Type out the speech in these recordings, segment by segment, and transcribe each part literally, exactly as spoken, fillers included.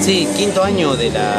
Sí, quinto año de la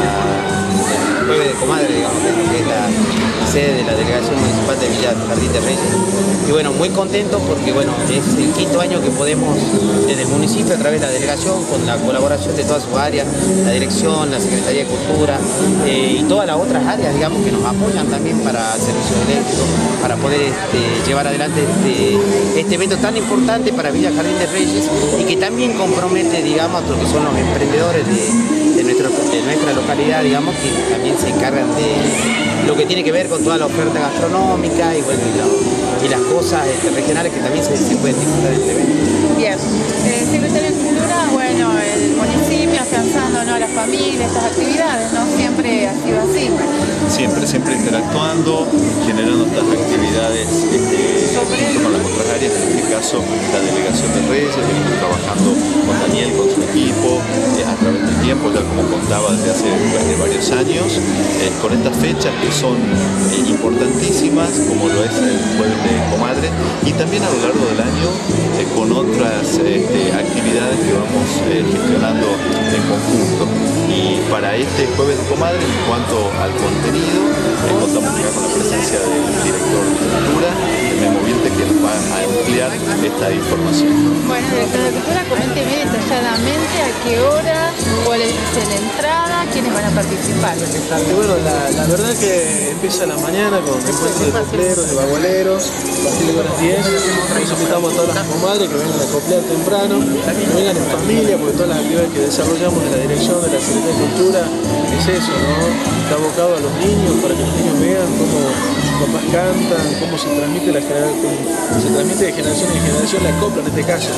del Jueves de Comadre, digamos, que es la sede de la Delegación Municipal de Villa Jardín de Reyes. Y bueno, muy contento porque bueno, es el quinto año que podemos, desde el municipio, a través de la delegación, con la colaboración de todas sus áreas, la dirección, la Secretaría de Cultura eh, y todas las otras áreas, digamos, que nos apoyan también para servicios eléctricos, para poder este, llevar adelante este, este evento tan importante para Villa Jardín de Reyes y que también compromete, digamos, a lo que son los emprendedores de, de, nuestro, de nuestra localidad, digamos, que también se encargan de lo que tiene que ver con toda la oferta gastronómica y, bueno, y, lo, y las cosas este, regionales que también se, se pueden disfrutar de este evento. Bien, eh, Secretaría de Cultura, bueno, el municipio afianzando, ¿no?, a las familias, estas actividades, ¿no? Siempre ha sido así. Siempre, siempre interactuando, generando estas actividades este, con las otras áreas, en este caso la Delegación de Reyes, venimos trabajando con Daniel, con su equipo, eh, a través del tiempo, ya como contaba desde hace desde varios años, eh, con estas fechas que son eh, importantísimas, como lo es el Jueves de Comadre, y también a lo largo del año eh, con otras este, actividades que vamos eh, gestionando en conjunto. Y para este Jueves de Comadre, en cuanto al contenido, eh, contamos ya con la presencia del director de Cultura, de Memo Viente, que nos va a ampliar esta información. Bueno, director de Cultura, coménteme detalladamente a qué hora, cuál es la entrada, quiénes van a participar. Y bueno, la, la verdad que empieza la mañana con encuentros de copleros, de bagualeros, a partir de las diez. Nos invitamos a todas las comadres que vengan a coplear temprano, que vengan en familia, porque todas las actividades que desarrollamos de la dirección de la Secretaría de Cultura es eso, ¿no? Está abocado a los niños, para que los niños vean cómo sus papás cantan, cómo se transmite, la, cómo se transmite de generación en generación la copla en este caso.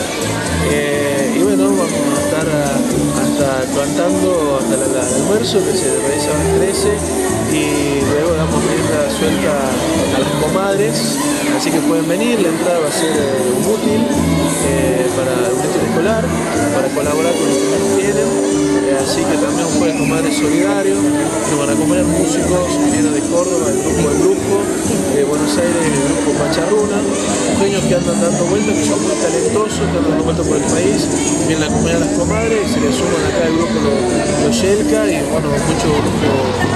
Eh, y bueno, vamos a estar a, hasta cantando hasta la, la, el almuerzo, que se realiza a las trece, y luego damos rienda suelta a las comadres, así que pueden venir. La entrada va a ser eh, útil eh, para el útil escolar, para colaborar con los que menos tienen, eh, así que también un jueves de comadres solidario. Nos van a acompañar músicos que vienen de Córdoba, el grupo del grupo, de Buenos Aires, el grupo Pacharruna, genios que andan dando vueltas, que son muy talentosos, que andan dando vueltas por el país, vienen a acompañar a las comadres y se les suman acá el grupo Los Yelka y bueno, mucho grupo